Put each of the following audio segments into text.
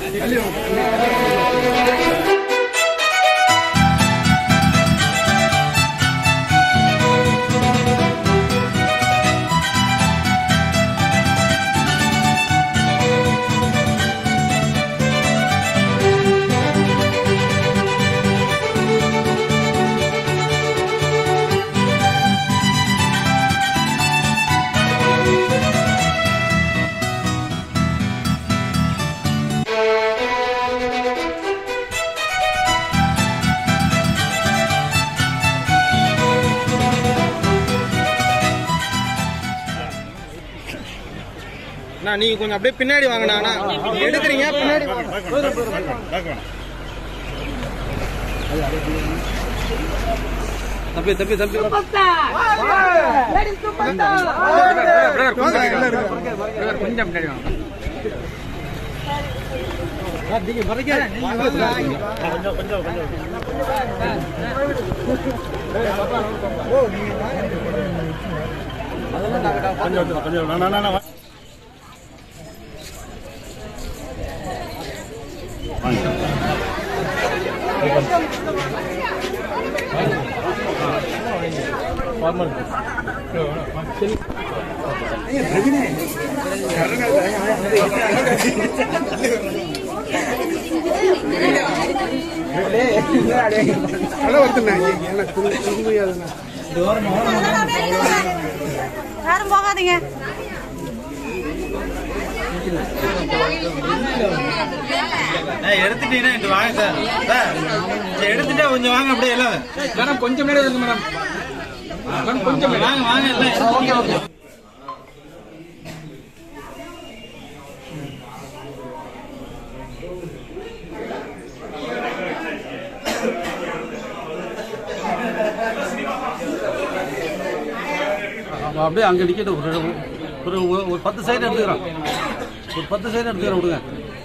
நீங்க கொஞ்சம் அப்படியே பின்னாடி வாங்கினா எடுக்கிறீங்க பின்னாடி தம்பி தம்பி தம்பி கொஞ்சம் பின்னாடி வாங்க யாரும் போகாதீங்க. எடுத்துட்டீங்கன்னா வாங்க சார். எடுத்துட்டா கொஞ்சம் வாங்க அப்படியே எல்லாம் மேடம் கொஞ்சம் மேடம் இருக்கு மேடம் கொஞ்சம் வாங்க வாங்க எல்லாம் அப்படியே அங்கே நிற்கட்டும். ஒரு 10 சைடு எடுத்துக்கிறோம். ஒரு 10 சைடு எடுத்துக்கிறோம் விடுங்க.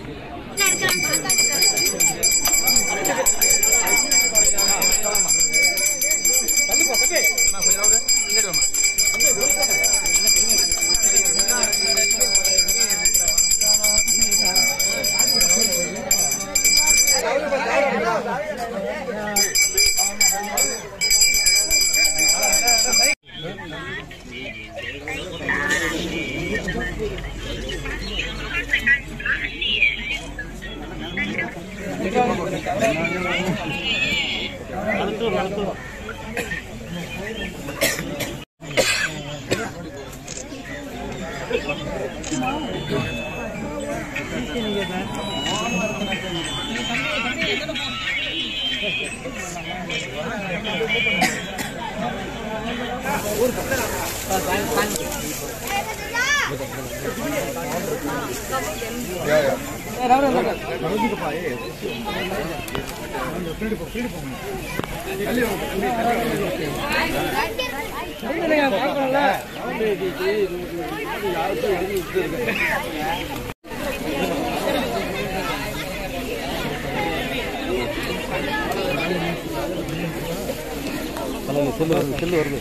செல்லு வருது.